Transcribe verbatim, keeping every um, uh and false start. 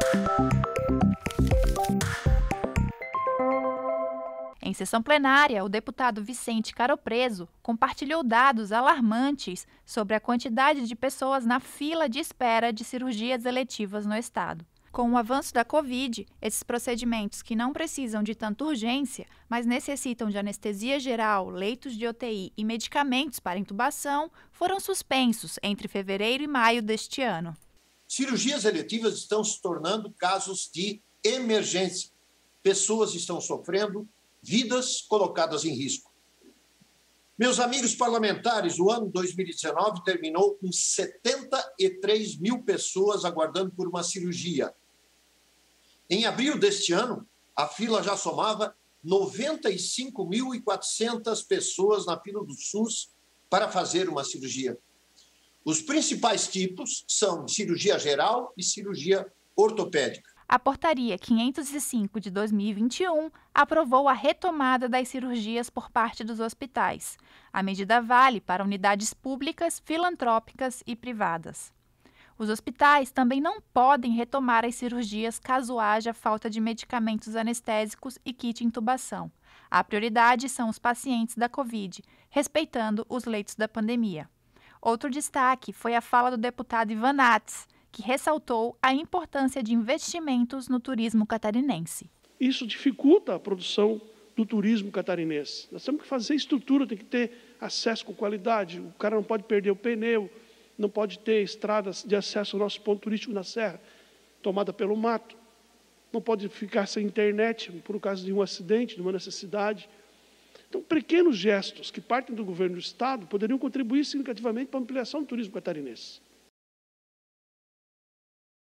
Em sessão plenária, o deputado Vicente Caropreso compartilhou dados alarmantes sobre a quantidade de pessoas na fila de espera de cirurgias eletivas no estado. Com o avanço da Covid, esses procedimentos que não precisam de tanta urgência, mas necessitam de anestesia geral, leitos de U T I e medicamentos para intubação, foram suspensos entre fevereiro e maio deste ano. Cirurgias eletivas estão se tornando casos de emergência. Pessoas estão sofrendo, vidas colocadas em risco. Meus amigos parlamentares, o ano dois mil e dezenove terminou com setenta e três mil pessoas aguardando por uma cirurgia. Em abril deste ano, a fila já somava noventa e cinco mil e quatrocentas pessoas na fila do SUS para fazer uma cirurgia. Os principais tipos são cirurgia geral e cirurgia ortopédica. A Portaria quinhentos e cinco de dois mil e vinte e um aprovou a retomada das cirurgias por parte dos hospitais. A medida vale para unidades públicas, filantrópicas e privadas. Os hospitais também não podem retomar as cirurgias caso haja falta de medicamentos anestésicos e kit intubação. A prioridade são os pacientes da Covid, respeitando os leitos da pandemia. Outro destaque foi a fala do deputado Ivan Nats, que ressaltou a importância de investimentos no turismo catarinense. Isso dificulta a produção do turismo catarinense. Nós temos que fazer estrutura, tem que ter acesso com qualidade. O cara não pode perder o pneu, não pode ter estradas de acesso ao nosso ponto turístico na Serra, tomada pelo mato. Não pode ficar sem internet por causa de um acidente, de uma necessidade. Então, pequenos gestos que partem do governo do Estado poderiam contribuir significativamente para a ampliação do turismo catarinense.